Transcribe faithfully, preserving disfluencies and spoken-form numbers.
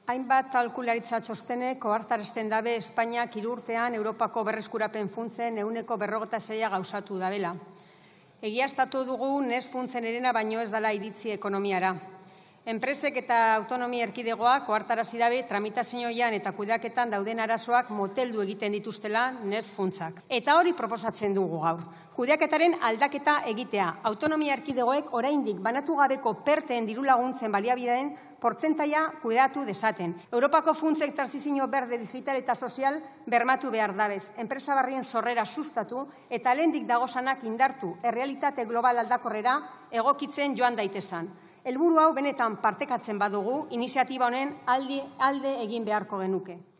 Hainbat kalkularitza txostenek ohartarazten dabe Espainiak hiru urtean Europako berreskurapen funtsen ehuneko berrogeita seia gauzatu dabela. Egiaztatu dugu Next funtsen erena baino ez dela iritzi ekonomiara. Enpresek eta autonomia erkidegoak ohartarazi dabe tramitazioan eta kudeaketan dauden arazoak moteldu egiten dituztela Next funtsak. Eta hori proposatzen dugu gaur. Kudeaketaren aldaketa egitea. Autonomia erkidegoek oraindik banatu gabeko perteen dirulaguntzen baliabideen portzentaia kudeatu dezaten. Europako funtsek trantsizio berde digital eta sozial bermatu behar dabez. Enpresa barrien sorrera sustatu eta lehendik dagozanak indartu errealitate global aldakorrera egokitzen joan daitezan. Helburu hau benetan partekatzen badugu, iniziatiba honen alde egin beharko genuke.